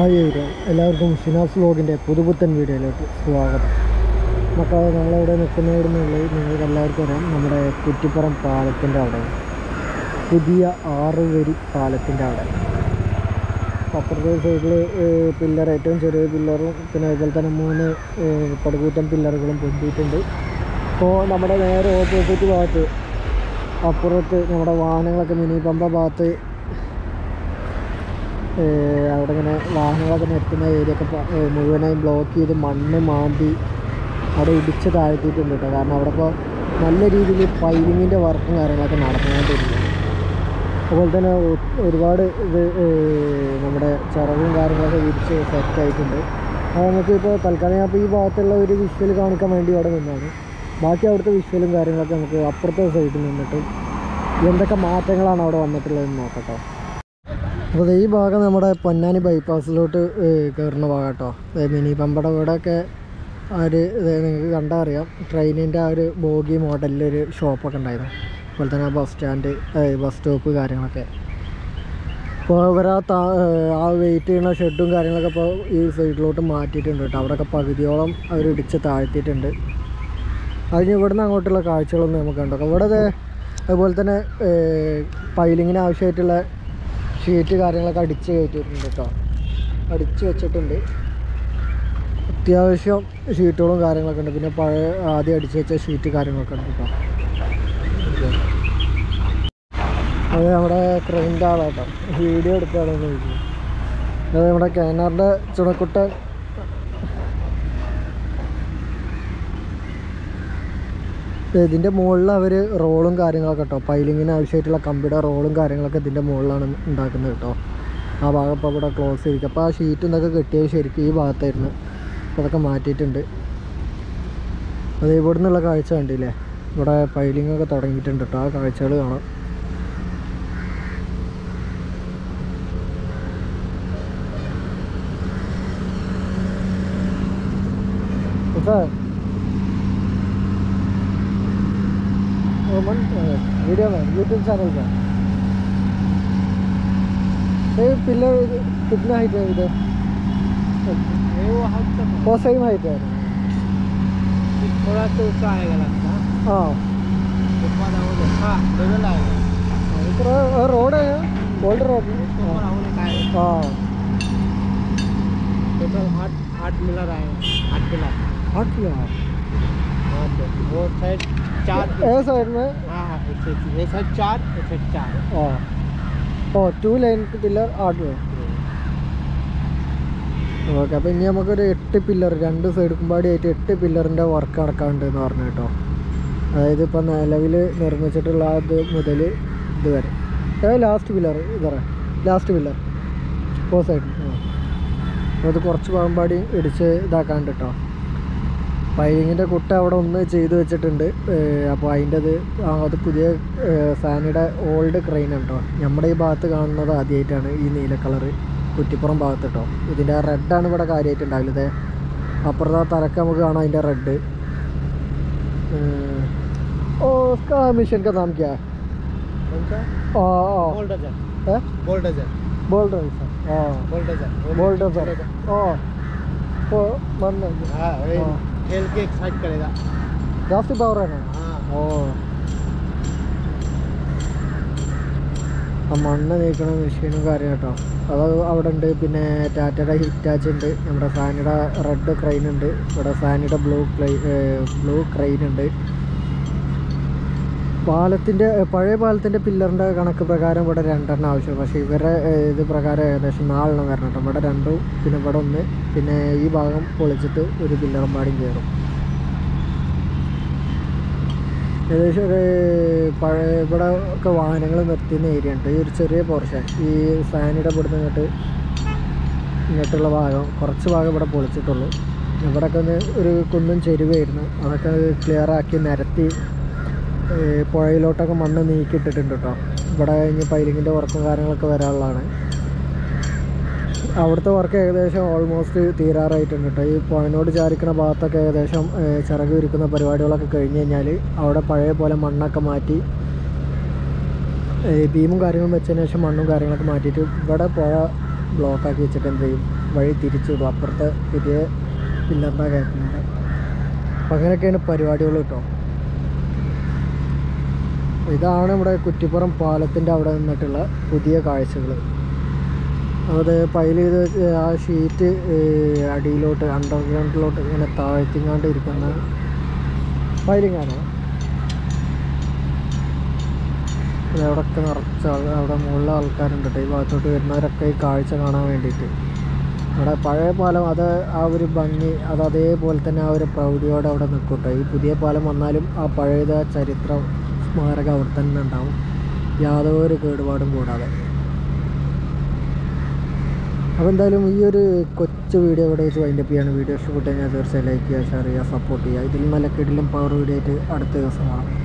Hi എല്ലാവർക്കും ഷിനാസ് വ്ലോഗിൻ്റെ പുതുപുത്തൻ വീഡിയോയിലേക്ക് സ്വാഗതം. മക്കളെ, നമ്മളിവിടെ നിൽക്കുന്നതിനുള്ളിൽ നിങ്ങൾക്ക് എല്ലാവർക്കും അറിയാം, നമ്മുടെ കുറ്റിപ്പുറം പാലത്തിൻ്റെ അവിടെ പുതിയ 6 വരി പാലത്തിൻ്റെ അവിടെ അപ്പുറത്തെ സൈഡിൽ പില്ലർ, ഏറ്റവും ചെറിയ പില്ലറും പിന്നെ അതുപോലെ തന്നെ 3 പടുകൂറ്റൻ പില്ലറുകളും പൊന്തിയിട്ടുണ്ട്. അപ്പോൾ നമ്മുടെ നേരെ ഓപ്പോസിറ്റ് ഭാഗത്ത് അപ്പുറത്ത് നമ്മുടെ വാഹനങ്ങളൊക്കെ മിനി പമ്പ ഭാഗത്ത് അവിടെ ഇങ്ങനെ വാഹനങ്ങളൊക്കെ നിർത്തുന്ന ഏരിയ ഒക്കെ മുഴുവനായും ബ്ലോക്ക് ചെയ്ത് മണ്ണ് മാന്തി അവിടെ ഇടിച്ച് താഴ്ത്തിയിട്ടുണ്ട് കേട്ടോ. കാരണം അവിടെ ഇപ്പോൾ നല്ല രീതിയിൽ പൈലിങ്ങിൻ്റെ വർക്കും കാര്യങ്ങളൊക്കെ നടന്നുകൊണ്ടിരിക്കും. അതുപോലെ തന്നെ ഒരുപാട് ഇത് നമ്മുടെ ചിറകും കാര്യങ്ങളൊക്കെ വിരിച്ച് സെറ്റായിട്ടുണ്ട്. അത് നമുക്ക് ഇപ്പോൾ തൽക്കാലം ഞാൻ ഇപ്പോൾ ഈ ഭാഗത്തുള്ള ഒരു വിഷ്വൽ കാണിക്കാൻ വേണ്ടി അവിടെ നിന്നാണ്. ബാക്കി അവിടുത്തെ വിഷ്വലും കാര്യങ്ങളൊക്കെ നമുക്ക് അപ്പുറത്തെ സൈഡിൽ നിന്നിട്ട് എന്തൊക്കെ മാറ്റങ്ങളാണ് അവിടെ വന്നിട്ടുള്ളതെന്ന് നോക്കട്ടോ. അപ്പോൾ ഈ ഭാഗം നമ്മുടെ പൊന്നാനി ബൈപ്പാസിലോട്ട് കയറുന്ന ഭാഗം കേട്ടോ. മിനി പമ്പയുടെ ഇവിടെയൊക്കെ നിങ്ങൾക്ക് കണ്ടാൽ അറിയാം, ട്രെയിനിൻ്റെ ആ ഒരു ബോഗി മോഡലിലൊരു ഷോപ്പൊക്കെ ഉണ്ടായിരുന്നു. അതുപോലെ തന്നെ ബസ് സ്റ്റാൻഡ്, ബസ് സ്റ്റോപ്പ് കാര്യങ്ങളൊക്കെ. അപ്പോൾ ഇവർ ആ വെയിറ്റ് ചെയ്യുന്ന ഷെഡും കാര്യങ്ങളൊക്കെ ഇപ്പോൾ ഈ സൈഡിലോട്ട് മാറ്റിയിട്ടുണ്ട് കേട്ടോ. അവിടെയൊക്കെ പകുതിയോളം അവർ ഇടിച്ച് താഴ്ത്തിയിട്ടുണ്ട്. അതിന് ഇവിടുന്ന് അങ്ങോട്ടുള്ള കാഴ്ചകളൊന്നും നമുക്ക് കണ്ടോ. ഇവിടെ അതുപോലെ തന്നെ പൈലിങ്ങിന് ആവശ്യമായിട്ടുള്ള ഷീറ്റ് കാര്യങ്ങളൊക്കെ അടിച്ച് കയറ്റിയിട്ടുണ്ട് കേട്ടോ. അടിച്ച് വെച്ചിട്ടുണ്ട്. അത്യാവശ്യം ഷീറ്റുകളും കാര്യങ്ങളൊക്കെ ഉണ്ട്. പിന്നെ പഴയ ആദ്യം അടിച്ച് വെച്ച ഷീറ്റ് കാര്യങ്ങളൊക്കെ ഉണ്ട് കേട്ടോ. അത് നമ്മുടെ ക്രെയിൻ്റെ ആളാട്ടോ, വീഡിയോ എടുക്കുകയാണെന്ന് ചോദിച്ചു. അത് നമ്മുടെ കേനാറിൻ്റെ ചുണക്കുട്ടൻ ഇതിൻ്റെ മുകളിൽ അവർ റോളും കാര്യങ്ങളൊക്കെ കേട്ടോ, പൈലിങ്ങിന് ആവശ്യമായിട്ടുള്ള കമ്പിയുടെ റോളും കാര്യങ്ങളൊക്കെ ഇതിൻ്റെ മുകളിലാണ് ഉണ്ടാക്കുന്നത് കേട്ടോ. ആ ഭാഗം ഇപ്പോൾ ഇവിടെ ക്ലോസ് ചെയ്തിരിക്കും. അപ്പോൾ ആ ഷീറ്റ് ഇതൊക്കെ കെട്ടിയത് ശരിക്കും ഈ ഭാഗത്തായിരുന്നു. അപ്പോൾ അതൊക്കെ മാറ്റിയിട്ടുണ്ട്. അത് ഇവിടെ നിന്നുള്ള കാഴ്ച കണ്ടില്ലേ, ഇവിടെ പൈലിങ്ങൊക്കെ തുടങ്ങിയിട്ടുണ്ട് കേട്ടോ. ആ കാഴ്ചകൾ കാണാം. वीडियो में यूट्यूब चैनल पर पिलर कितना हाइट है इधर? वो सेम हाइट है, थोड़ा तो ऊँचा आएगा लगता है। हाँ लेवल आएगा। इतना रोड है, ओल्ड रोड। हाँ टोटल 8 मिलर आएगा। 8 पिलर। 8 पिलर। वो साइड 4 साइड में। हाँ ये साइड 4, ये साइड 4। हाँ 2 ലൈൻ പില്ലർ 8 ഓക്കെ. അപ്പോൾ ഇനി നമുക്കൊരു 8 പില്ലർ 2 സൈഡ് പാടിയായിട്ട് 8 പില്ലറിൻ്റെ വർക്ക് നടക്കാറുണ്ട് എന്ന് പറഞ്ഞു കേട്ടോ. അതായത് ഇപ്പോൾ നിലവിൽ നിർമ്മിച്ചിട്ടുള്ള അത് മുതൽ ഇതുവരെ ലാസ്റ്റ് പില്ലർ ഇതറ ലാസ്റ്റ് പില്ലർ 4 സൈഡ്. അത് കുറച്ച് പാമ്പാടി ഇടിച്ച് ഇതാക്കാണ്ട് കേട്ടോ. പൈലിങ്ങിൻ്റെ കുട്ട അവിടെ ഒന്ന് ചെയ്ത് വെച്ചിട്ടുണ്ട്. അപ്പോൾ അത് പുതിയ സാനിയുടെ ഓൾഡ് ക്രെയിൻ കേട്ടോ. നമ്മുടെ ഈ ഭാഗത്ത് കാണുന്നത് ആദ്യമായിട്ടാണ് ഈ നീല കളറ് കുറ്റിപ്പുറം ഭാഗത്ത് കേട്ടോ. ഇതിൻ്റെ റെഡാണ് ഇവിടെ കാര്യമായിട്ടുണ്ടാവില്ലത്. അപ്പുറത്തെ തലക്ക് നമുക്ക് കാണാം അതിൻ്റെ റെഡ്. उसका मिशन का नाम क्या है? बोल्डोजर। खेल के एक्साइट करेगा ಜಾಸ್ತಿ ಪವರ್ ആണ്. ആ മണ്ണ് നീക്കണ മെഷീനും കാര്യം കേട്ടോ. അത് അവിടെ ഉണ്ട്. പിന്നെ ടാറ്റയുടെ ഹിറ്റാച്ച് ഉണ്ട്. നമ്മുടെ സാനിയുടെ റെഡ് ക്രെയിൻ ഉണ്ട്. ഇവിടെ സാനിയുടെ ബ്ലൂ ക്രെയിൻ ഉണ്ട്. പഴയ പാലത്തിൻ്റെ പില്ലറിൻ്റെ കണക്ക് പ്രകാരം ഇവിടെ 2 ആവശ്യം. പക്ഷേ ഇവരുടെ ഇത് പ്രകാരം ഏകദേശം 4 വരണം കേട്ടോ. ഇവിടെ 2, പിന്നെ ഇവിടെ 1, പിന്നെ ഈ ഭാഗം പൊളിച്ചിട്ട് ഒരു പില്ലറും പാടിയും കയറും. ഏകദേശം ഇവിടെ ഒക്കെ വാഹനങ്ങൾ നിർത്തുന്ന ഏരിയ ഉണ്ട്. ഈ ഒരു ചെറിയ പോർഷൻ ഈ സാനിയുടെ ഇവിടുന്ന് ഇങ്ങോട്ടുള്ള ഭാഗം കുറച്ച് ഭാഗം ഇവിടെ പൊളിച്ചിട്ടുള്ളൂ. ഇവിടെയൊക്കെ ഒന്ന് ഒരു കുന്നും ചെരുവായിരുന്നു. അതൊക്കെ ക്ലിയറാക്കി നിരത്തി പുഴയിലോട്ടൊക്കെ മണ്ണ് നീക്കിയിട്ടിട്ടുണ്ട് കേട്ടോ. ഇവിടെ കഴിഞ്ഞ് പൈലിങ്ങിൻ്റെ വർക്കും കാര്യങ്ങളൊക്കെ വരാനുള്ളതാണ്. അവിടുത്തെ വർക്ക് ഏകദേശം ഓൾമോസ്റ്റ് തീരാറായിട്ടുണ്ട് കേട്ടോ. ഈ പുഴനോട് ചാരിക്കുന്ന ഭാഗത്തൊക്കെ ഏകദേശം ചിറക് വിരിക്കുന്ന പരിപാടികളൊക്കെ കഴിഞ്ഞ് കഴിഞ്ഞാൽ അവിടെ പഴയ പോലെ മണ്ണൊക്കെ മാറ്റി ബീമും കാര്യങ്ങളും വെച്ചതിന് ശേഷം മണ്ണും കാര്യങ്ങളൊക്കെ മാറ്റിയിട്ട് ഇവിടെ പുഴ ബ്ലോക്കാക്കി വെച്ചിട്ട് എന്ത് ചെയ്യും, വഴി തിരിച്ചിടും, അപ്പുറത്തെ പുതിയ പില്ലറിൻ്റെ കയറ്റുന്നുണ്ട്. അപ്പം അങ്ങനെയൊക്കെയാണ് പരിപാടികൾ കേട്ടോ. ഇതാണ് നമ്മുടെ കുറ്റിപ്പുറം പാലത്തിൻ്റെ അവിടെ നിന്നിട്ടുള്ള പുതിയ കാഴ്ചകൾ. അത് പൈൽ ചെയ്ത് ആ ഷീറ്റ് അടിയിലോട്ട് അണ്ടർഗ്രൗണ്ടിലോട്ട് ഇങ്ങനെ താഴ്ത്തിങ്ങാണ്ട് ഇരിക്കുന്ന പൈലിങ്ങാണ്. അവിടെയൊക്കെ നിറച്ച അവിടെ മുകളിലെ ആൾക്കാരുണ്ട് കേട്ടോ. ഈ ഭാഗത്തോട്ട് വരുന്നവരൊക്കെ ഈ കാഴ്ച കാണാൻ വേണ്ടിയിട്ട്. അവിടെ പഴയ പാലം അത് ആ ഒരു ഭംഗി അത് അതേപോലെ തന്നെ ആ ഒരു പ്രൗഢിയോടെ അവിടെ നിൽക്കും കേട്ടോ. ഈ പുതിയ പാലം വന്നാലും ആ പഴയത് ആ ചരിത്ര സ്മാരകം അവിടെ തന്നെ ഉണ്ടാവും, യാതൊരു കേടുപാടും കൂടാതെ. അപ്പോൾ എന്തായാലും ഈ ഒരു കൊച്ചു വീഡിയോ ഇവിടെ വെച്ച് വൈൻഡപ്പ് ചെയ്യാണ്. വീഡിയോ ഇഷ്ടപ്പെട്ടു കഴിഞ്ഞാൽ തീർച്ചയായും ലൈക്ക് ചെയ്യുക, ഷെയർ ചെയ്യുക, സപ്പോർട്ട് ചെയ്യുക. ഇതിൽ നല്ല കിടിലും പവർ വീഡിയോ ആയിട്ട് അടുത്ത ദിവസം കാണാം.